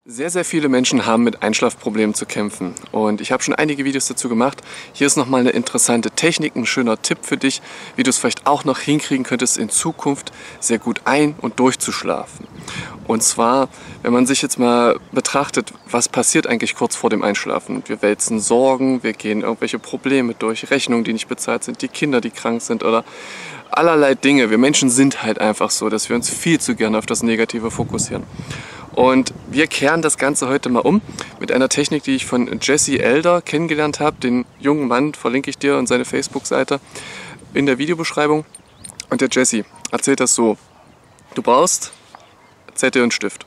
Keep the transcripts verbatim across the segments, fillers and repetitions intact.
Sehr, sehr viele Menschen haben mit Einschlafproblemen zu kämpfen und ich habe schon einige Videos dazu gemacht. Hier ist nochmal eine interessante Technik, ein schöner Tipp für dich, wie du es vielleicht auch noch hinkriegen könntest, in Zukunft sehr gut ein- und durchzuschlafen. Und zwar, wenn man sich jetzt mal betrachtet, was passiert eigentlich kurz vor dem Einschlafen? Wir wälzen Sorgen, wir gehen irgendwelche Probleme durch, Rechnungen, die nicht bezahlt sind, die Kinder, die krank sind oder allerlei Dinge. Wir Menschen sind halt einfach so, dass wir uns viel zu gerne auf das Negative fokussieren. Und wir kehren das Ganze heute mal um mit einer Technik, die ich von Jesse Elder kennengelernt habe. Den jungen Mann verlinke ich dir und seine Facebook-Seite in der Videobeschreibung. Und der Jesse erzählt das so: Du brauchst Zettel und Stift.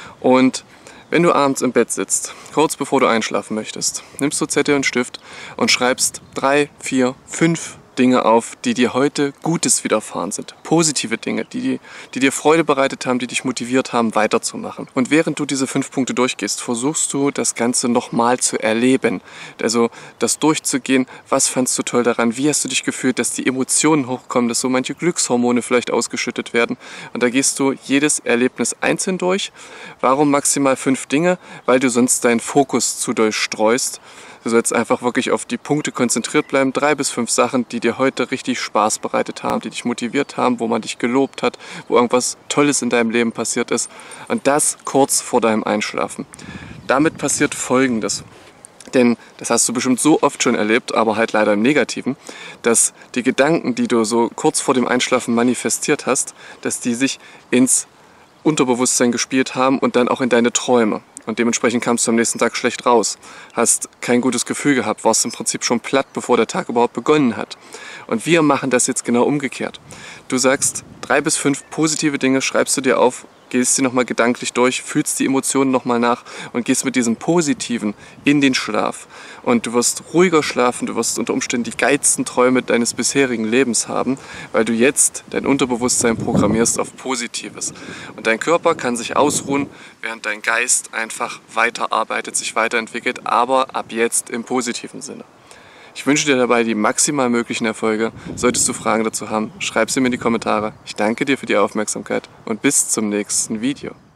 Und wenn du abends im Bett sitzt, kurz bevor du einschlafen möchtest, nimmst du Zettel und Stift und schreibst drei, vier, fünf Dinge auf, die dir heute Gutes widerfahren sind. Positive Dinge, die, die, die dir Freude bereitet haben, die dich motiviert haben, weiterzumachen. Und während du diese fünf Punkte durchgehst, versuchst du das Ganze nochmal zu erleben. Also das durchzugehen, was fandst du toll daran, wie hast du dich gefühlt, dass die Emotionen hochkommen, dass so manche Glückshormone vielleicht ausgeschüttet werden. Und da gehst du jedes Erlebnis einzeln durch. Warum maximal fünf Dinge? Weil du sonst deinen Fokus zu doll streust. Du sollst einfach wirklich auf die Punkte konzentriert bleiben. Drei bis fünf Sachen, die dir heute richtig Spaß bereitet haben, die dich motiviert haben, wo man dich gelobt hat, wo irgendwas Tolles in deinem Leben passiert ist. Und das kurz vor deinem Einschlafen. Damit passiert Folgendes. Denn das hast du bestimmt so oft schon erlebt, aber halt leider im Negativen, dass die Gedanken, die du so kurz vor dem Einschlafen manifestiert hast, dass die sich ins Unterbewusstsein gespielt haben und dann auch in deine Träume. Und dementsprechend kamst du am nächsten Tag schlecht raus, hast kein gutes Gefühl gehabt, warst im Prinzip schon platt, bevor der Tag überhaupt begonnen hat. Und wir machen das jetzt genau umgekehrt. Du sagst drei bis fünf positive Dinge, schreibst du dir auf, gehst sie nochmal gedanklich durch, fühlst die Emotionen nochmal nach und gehst mit diesem Positiven in den Schlaf. Und du wirst ruhiger schlafen, du wirst unter Umständen die geilsten Träume deines bisherigen Lebens haben, weil du jetzt dein Unterbewusstsein programmierst auf Positives. Und dein Körper kann sich ausruhen, während dein Geist einfach weiterarbeitet, sich weiterentwickelt, aber ab jetzt im positiven Sinne. Ich wünsche dir dabei die maximal möglichen Erfolge. Solltest du Fragen dazu haben, schreib sie mir in die Kommentare. Ich danke dir für die Aufmerksamkeit und bis zum nächsten Video.